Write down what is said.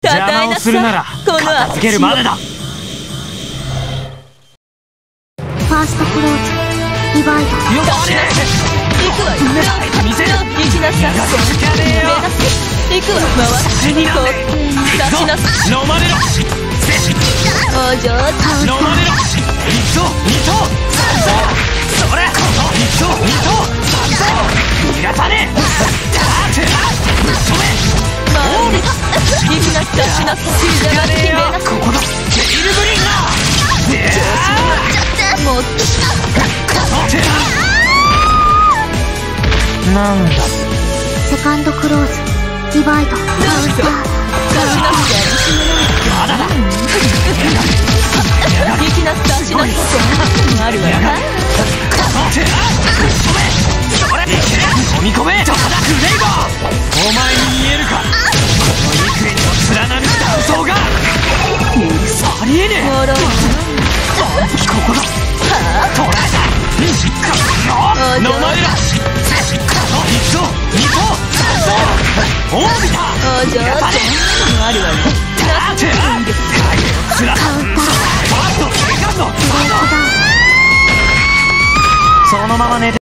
邪魔をするなら片付けるまでだ。 ファーストクローズリバイド。 よし行くわよ。 見せる。 行きなさい。行くわ。回って出しなさい。 飲まれろ。 お嬢さん。 飲まれろ。一頭二頭三頭。それ。一頭二頭三頭。逃がさねえ。 行きなさい。しなさい。 ここだ。ゲイルブリンガー。 もっとなんだ。 セカンドクローズリバイド。カウンター。 まだだ。 行きなさい。しなさい。あるわよ。 飲み込め。クレイバー。お前に見えるか。この幾重にも連なる断層が。ありえねえ。ここだ。捕らえた。飲まれろ。一頭二頭三頭。オービター。 お嬢さん。あるわよ。 そのまま寝て